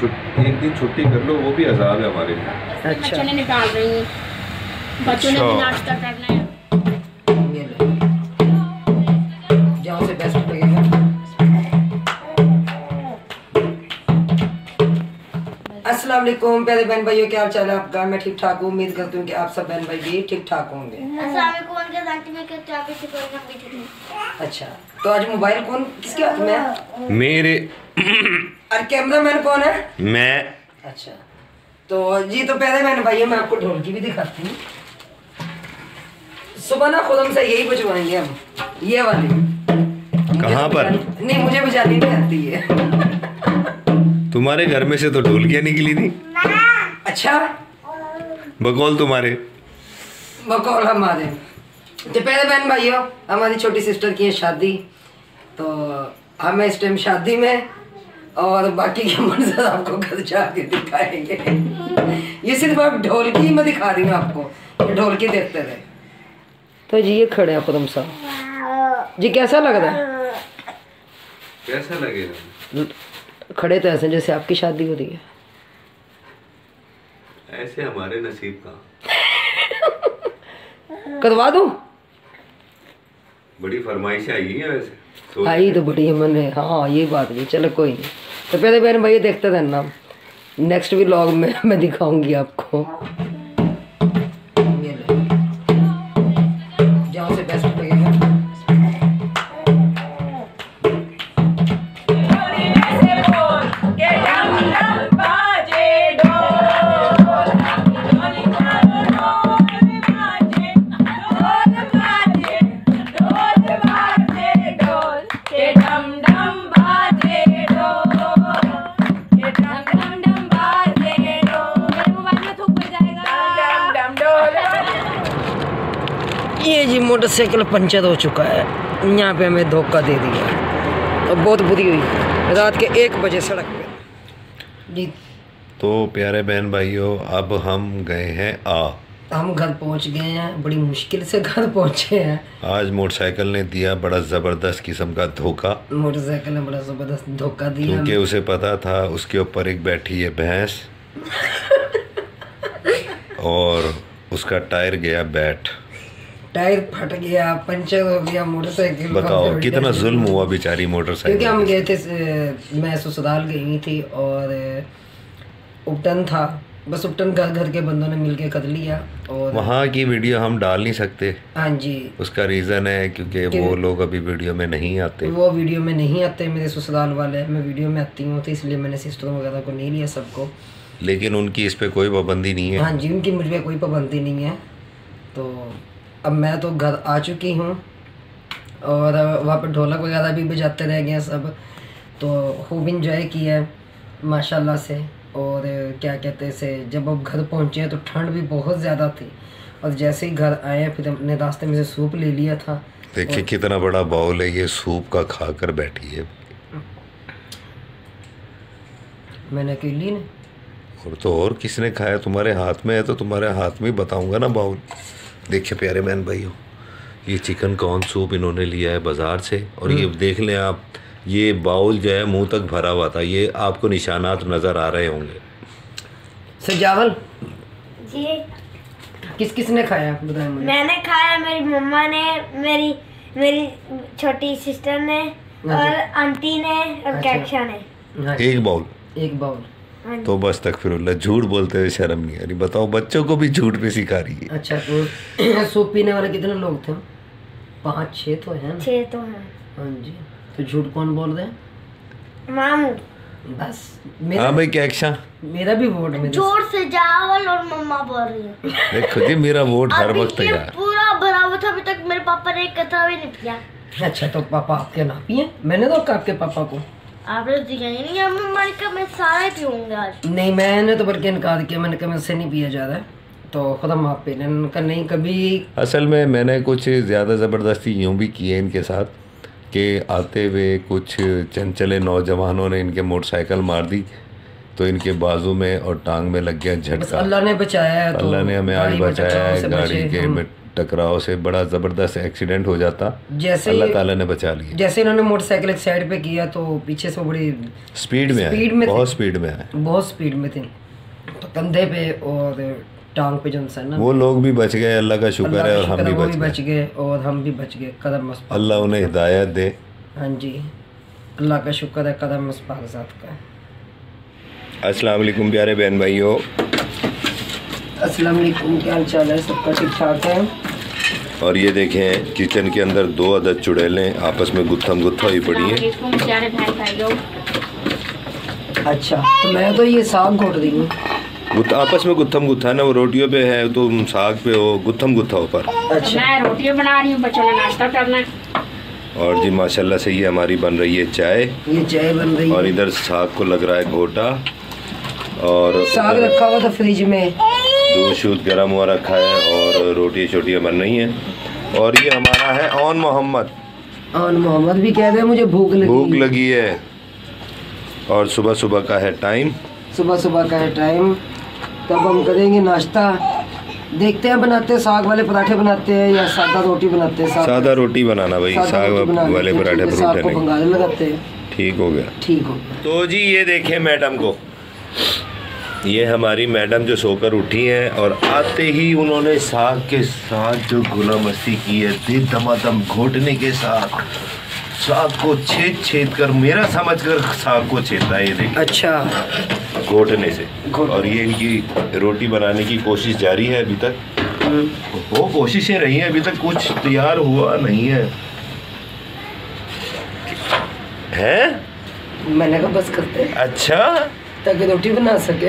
एक दिन छुट्टी कर लो, वो भी अजाब है हमारे लिए। अच्छा बच्चों ने निकाल रही हैं, बच्चों ने भी नाश्ता करना है। ये ले, जहाँ से बेस्ट लगेगा। अस्सलाम वालेकुम प्यारे बहन भाइयों, क्या हाल चाल है आपका? मैं ठीक ठाक हूँ। उम्मीद करती हूँ कि आप सब बहन भाई भी ठीक ठाक होंगे। अच्छा, तो आज मोबाइल कौन किसके हाथ में है? मेरे। और कैमरामैन कौन है? मैं। अच्छा, तो जी तो प्यारे बहन भाइयों, मैं आपको ढोलकी भी दिखाती हूँ। सुबह ना खुद हमसे यही बजवाएंगे हम, ये वाली। कहाँ पर? नहीं, मुझे बजानी नहीं आती है। तुम्हारे घर में से तो ढोलकियाँ निकली थी। अच्छा, बकौल तुम्हारे। बकौल हमारे। तो पहले बहन भाइयों, हमारी छोटी सिस्टर की है शादी, तो हमें इस टाइम शादी में, और बाकी के मंजर आपको घर जाके दिखाएंगे। ये सिर्फ आप ढोलकी में दिखा रही हूँ आपको, ढोलकी देखते रहे। तो जी ये खड़े हैं खुदम साहब जी, कैसा लग रहा है? कैसा लगेगा? खड़े तो ऐसे जैसे आपकी शादी हो रही है। ऐसे हमारे नसीब का। करवा दूं? बड़ी फरमाइशें आई हैं वैसे तो। आई तो बड़ी है मैंने, हाँ ये बात भी, चलो कोई नहीं। तो पहले बहन भैया देखते रहना, नेक्स्ट व्लॉग में मैं दिखाऊंगी आपको। ये ले, जहाँ से बेस्ट लगेगा। ये जी मोटरसाइकिल पंचर हो चुका है, यहाँ पे हमें धोखा दे दिया और बहुत बुरी हुई रात के 1 बजे सड़क पे जी। तो प्यारे बहन भाइयों, अब हम गए हैं हम घर पहुँच गए हैं, बड़ी मुश्किल से घर पहुँचे हैं। आज मोटरसाइकिल ने दिया बड़ा ज़बरदस्त किस्म का धोखा। मोटरसाइकिल ने बड़ा ज़बरदस्त धोखा दिया, क्योंकि उसे पता था उसके ऊपर एक बैठी है भैंस और उसका टायर गया बैठ, टायर फट गया, पंचर हो गया मोटरसाइकिल। बताओ कितना जुल्म हुआ बेचारी मोटरसाइकिल। क्योंकि हम गए थे, मैं ससुराल गई हुई थी और उपटन था, बस उपटन घर के बंदों ने मिलके कर लिया और वहाँ की वीडियो हम डाल नहीं सकते। हाँ जी, उसका रीज़न है क्योंकि वो लोग अभी वीडियो में नहीं आते। वो वीडियो में नहीं आते मेरे ससुराल वाले, मैं वीडियो में आती हूँ, तो इसलिए मैंने सिस्टरों वगैरह को नहीं लिया सबको। लेकिन उनकी इस पे कोई पाबंदी नहीं है। हाँ जी, उनकी मुझ पर कोई पाबंदी नहीं है। तो अब मैं तो घर आ चुकी हूँ और वहाँ पर ढोलक वगैरह भी बजाते रह गए सब, तो खूब इंजॉय किया माशाल्लाह से। और क्या कहते से, जब अब घर पहुँचे तो ठंड भी बहुत ज़्यादा थी, और जैसे ही घर आए फिर हमने रास्ते में से सूप ले लिया था। देखिए कितना बड़ा बाउल है, ये सूप का खाकर बैठी है। मैंने अकेली ने, और तो और किसने खाया? तुम्हारे हाथ में है तो तुम्हारे हाथ में बताऊंगा ना बाउल। देखिए प्यारे बहन भाइयों, ये चिकन कॉर्न सूप इन्होंने लिया है बाज़ार से, और ये देख लें आप, ये बाउल जो है मुंह तक भरा हुआ था। ये आपको निशानात नज़र आ रहे होंगे। सजावल जी, किस ने खाया बताएं मुझे? मैंने खाया, मेरी मम्मा ने, मेरी छोटी सिस्टर ने, और आंटी ने, और कैक्शा ने। हाँ, एक बाउल। एक बाउल। तो बस तकफिरुल्लाह, झूठ बोलते हुए शर्म नहीं आ रही। बताओ, बच्चों को भी झूठ पे सिखा रही है। अच्छा, तो सूप पीने वाले कितने लोग थे? 5-6 तो है ना? 6 तो हैं। हाँ जी, तो झूठ कौन बोल रहे हैं? मामू। बस हाँ भाई, क्या एक्शन? मेरा भी वोट मेरे जोर से जावल और मम्मा बोल रही है। देखो जी, मेरा वोट हर वक्त ये यार। पूरा भरा हुआ था, अभी तक मेरे पापा ने एक कतरा भी नहीं पिया। अच्छा, तो पापा आपके ना पिए? मैंने तो आपके पापा को आपने दिया ही नहीं, मम्मा ने कहा मैं सारा ही पीऊंगा आज। नहीं, मैंने तो बल्कि इनकार किया, मैंने कहा मुझसे नहीं पिया जा रहा है, तो खुद हम आप पी लें। उनका नहीं कभी। असल में मैंने कुछ ज़्यादा ज़बरदस्ती यूँ भी की है इनके साथ कि आते हुए कुछ चंचले नौजवानों ने इनके मोटरसाइकिल मार दी, तो इनके बाजू में और टांग में लग गया झटका। अल्लाह ने बचाया है, तो अल्लाह ने हमें आज बचाया है। गाड़ी के टकराव से बड़ा ज़बरदस्त एक्सीडेंट हो जाता, जैसे अल्लाह ताला ने बचा लिया। जैसे इन्होंने मोटरसाइकिल एक साइड पे किया तो पीछे से वो बड़ी स्पीड में बहुत स्पीड में आए, बहुत स्पीड में थे, तो कंधे पे और टांग पे जो ना, वो लोग भी बच गए, अल्लाह का शुक्र है, और हम भी बच गए और हम भी बच गए। कदम मुस्ताक, अल्लाह उन्हें हिदायत दे। हाँ जी, अल्लाह का शुक्र है कदम मुस्ताक ज़ात का। अस्सलाम वालेकुम प्यारे बहन भाइयों, अस्सलाम वालेकुम, क्या हाल चाल है? सबका ठीक ठाक है। और ये देखें किचन के अंदर 2 अदद चुड़ैलें आपस में गुत्थम गुत्था हुई पड़ी हैं। प्यारे बहन भाइयों, अच्छा, तो मैं तो ये साग घोट रही हूँ। आपस में गुत्थम गुत्था है ना, वो रोटियों पे है तो साग पे हो गुत्थम गुत्था ऊपर। अच्छा, मैं रोटियां बना रही हूँ, बच्चों ने नाश्ता करना है। और जी माशाल्लाह से ये हमारी बन रही है चाय, ये चाय बन रही है और इधर साग को लग रहा है घोटा, और साग रखा हुआ था फ्रिज में, दूध शूद गर्म हुआ रखा है, और रोटी छोटियाँ बन रही हैं। और ये हमारा है ऑन मोहम्मद भी कहते हैं मुझे भूख लगी है। और सुबह सुबह का है टाइम, तब हम करेंगे नाश्ता। देखते हैं बनाते हैं साग वाले पराठे बनाते हैं या सादा रोटी बनाते हैं। सादा रोटी बनाना भाई, साग वाले पराठे साग को भंगारे लगाते हैं। ठीक हो गया। तो जी ये देखें मैडम को, ये हमारी मैडम जो सोकर उठी हैं, और आते ही उन्होंने साग के साथ जो गुला मस्ती की है, दिल दमादम घोटने के साथ साग को छेद कर, मेरा समझ कर साग को छेदता है, ये देखिए। अच्छा, घोटने से। और ये इनकी रोटी बनाने की कोशिश जारी है अभी तक, वो कोशिशें रही हैं, अभी तक कुछ तैयार हुआ नहीं है। मैंने कहा बस करते हैं। अच्छा, ताकि रोटी बना सके।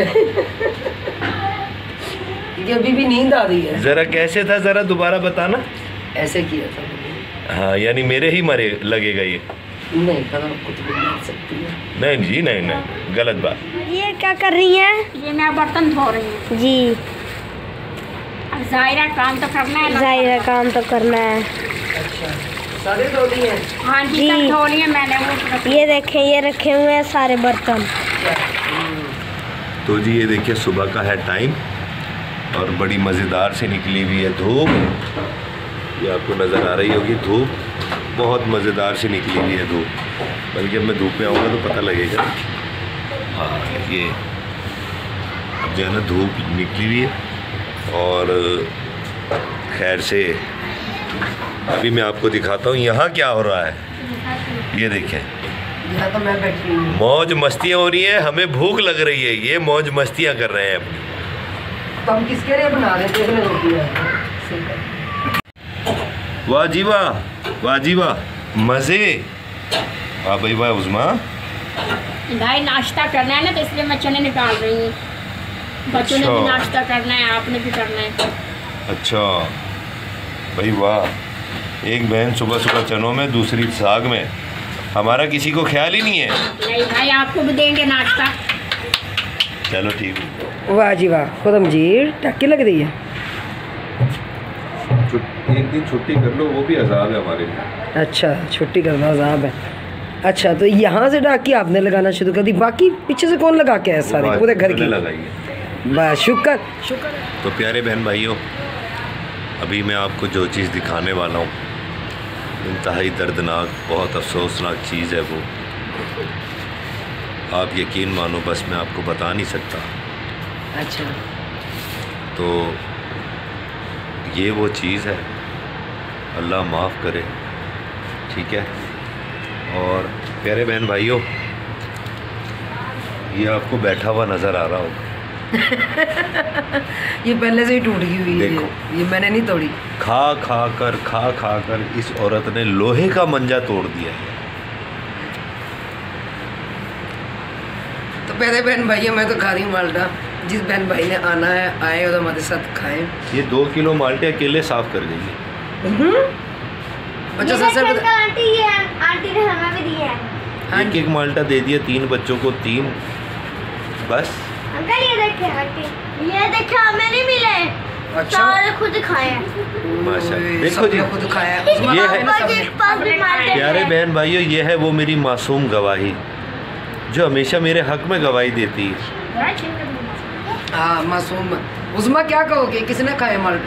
ये अभी भी नींद आ रही है। जरा कैसे था, जरा दोबारा बताना। ऐसे किया था। हाँ, यानी मेरे ही मरे लगेगा ये। नहीं, कुछ भी बना सकती है। नहीं जी, नहीं, गलत बात। ये क्या कर रही हैं? ये मैं बर्तन धो रही हूँ जी। अब जाहिरा काम तो करना है। अच्छा, सारे धो लिए? हाँ जी, सब धो लिए मैंने। ये देखें, ये रखे हुए हैं सारे बर्तन। तो जी ये देखिए सुबह का है टाइम, और बड़ी मज़ेदार से निकली हुई है धूप। ये आपको नज़र आ रही होगी धूप, बहुत मज़ेदार से निकली हुई है धूप, बल्कि जब मैं धूप में आऊँगा तो पता लगेगा। हाँ, ये अब जो है ना धूप निकली हुई है। और खैर से अभी मैं आपको दिखाता हूँ यहाँ क्या हो रहा है। ये देखें, यहाँ तो मैं बैठी हूँ, मौज मस्तियाँ हो रही है, हमें भूख लग रही है, ये मौज मस्तियाँ कर रहे हैं अपनी। तो हम किसके लिए बना रहे थे रोटी? वाह जी वाह, मज़े। वाह भाई वाह। उस्मा भाई नाश्ता करना है ना, तो इसलिए मैं चने निकाल रही हूँ। बच्चों ने भी नाश्ता करना है, आपने भी करना है। अच्छा भाई वाह, एक बहन सुबह सुबह चनों में, दूसरी साग में, हमारा किसी को ख्याल ही नहीं है। नहीं भाई, आपको भी देंगे नाश्ता। चलो ठीक है। वाह जी वाह, खुदम जी टक्की लग रही है। एक दिन छुट्टी कर लो, वो भी अजाब है हमारे लिए। अच्छा, छुट्टी करना अजाब है। अच्छा, तो यहाँ से डाकी आपने लगाना शुरू कर दी, बाकी पीछे से कौन लगा के है? सारे पूरे घर की लगाई है। बस शुक्र। तो प्यारे बहन भाइयों, अभी मैं आपको जो चीज़ दिखाने वाला हूँ, इंतहाई दर्दनाक, बहुत अफसोसनाक चीज़ है वो। आप यकीन मानो, बस मैं आपको बता नहीं सकता। अच्छा, तो ये वो चीज़ है, अल्लाह माफ़ करे, ठीक है। और प्यारे बहन भाइयों, ये आपको बैठा हुआ नज़र आ रहा होगा। ये पहले से ही टूट गई हुई है, ये मैंने नहीं तोड़ी। खा कर इस औरत ने लोहे का मंजा तोड़ दिया है। तो पहले बहन भाइयों, मैं तो खा रही हूँ माल्टा। जिस बहन भाई ने आना है आए और हमारे साथ खाएं। ये 2 किलो माल्टे अकेले साफ कर देंगे। बच्चों से आंटी ने हमें भी दिया है। एक माल्टा दे दिया 3 बच्चों को, 3 बस। अंकल ये देखिए हमें नहीं मिले। अच्छा, सारे खुद खाए हैं। माशाल्लाह, देखो जी, खुद खाया। ये है प्यारे बहन भाइयों, ये है वो मेरी मासूम गवाही जो हमेशा मेरे हक में गवाही देती है। हाँ, मासूम। उस्मा क्या कहोगे, किसने खाए माल्टे?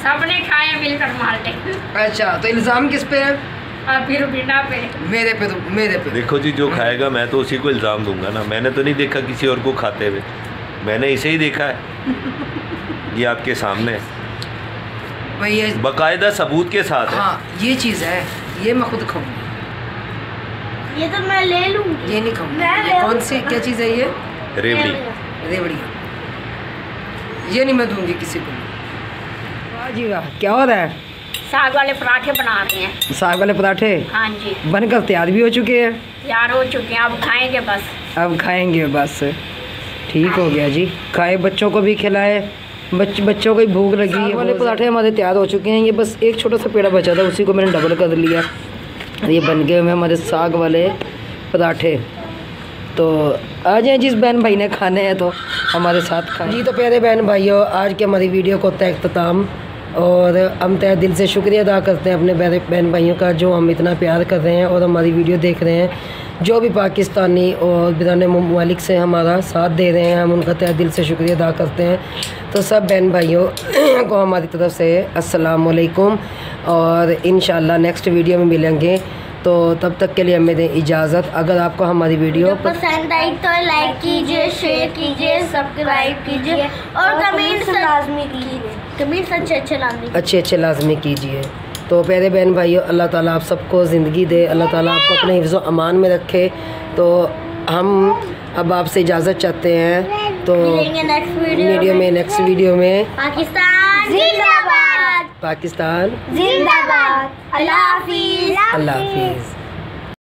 सबने खाए मिलकर माल्टे। अच्छा, तो इल्ज़ाम किस पे है? और फिर बिना पे मेरे पे। तो मेरे पे देखो जी, जो खाएगा मैं तो उसी को इल्ज़ाम दूंगा ना। मैंने तो नहीं देखा किसी और को खाते हुए, मैंने इसे ही देखा है। ये आपके सामने है, भाई ये बाकायदा सबूत के साथ है। हाँ, ये चीज़ है, ये मैं खुद खाऊंगी। ये तो मैं ले लूँगी। ये नहीं खाऊंगी। मैं ये कौन सी क्या चीज़ है ये? रेवड़ी। रेवड़ी। ये नहीं मैं दूंगी किसी को। वाह जी वाह, क्या हो रहा है? साग वाले पराठे बना रहे हैं। साग वाले पराठे हाँ जी, बनकर तैयार भी हो चुके हैं। तैयार हो चुके हैं, अब खाएंगे बस। अब खाएंगे बस। ठीक हो गया जी, खाए, बच्चों को भी खिलाए, बच्चों को ही भूख लगी है। वाले पराठे हमारे तैयार हो चुके हैं। ये बस एक छोटा सा पेड़ा बचा था, उसी को मैंने डबल कर लिया। ये बन गए हुए हमारे साग वाले पराठे। तो आ जाए, जिस बहन भाई ने खाने हैं तो हमारे साथ खाएं जी। तो प्यारे बहन भाइयों, आज की हमारी वीडियो को होता है इख्तिताम, और हम तहे दिल से शुक्रिया अदा करते हैं अपने बहन भाइयों का, जो हम इतना प्यार कर रहे हैं और हमारी वीडियो देख रहे हैं। जो भी पाकिस्तानी और बिरान ममालिक से हमारा साथ दे रहे हैं, हम उनका तहे दिल से शुक्रिया अदा करते हैं। तो सब बहन भाइयों को हमारी तरफ से अस्सलाम वालेकुम, और इंशाल्लाह नेक्स्ट वीडियो में मिलेंगे। तो तब तक के लिए हमें दें इजाज़त। अगर आपको हमारी वीडियो पसंद आई तो लाइक कीजिए, शेयर कीजिए, सब्सक्राइब कीजिए और कमेंट्स लाजमी कीजिए। कमेंट्स अच्छे लाजमी कीजिए। तो प्यारे बहन भाइयों, अल्लाह ताला आप सबको ज़िंदगी दे, अल्लाह ताला आपको अपने हिफ्ज़ व अमान में रखे। तो हम अब आपसे इजाज़त चाहते हैं। तो नेक्स्ट वीडियो में पाकिस्तान जिंदाबाद। पाकिस्तान जिंदाबाद। अल्लाह हाफिज़। अल्लाह हाफिज़।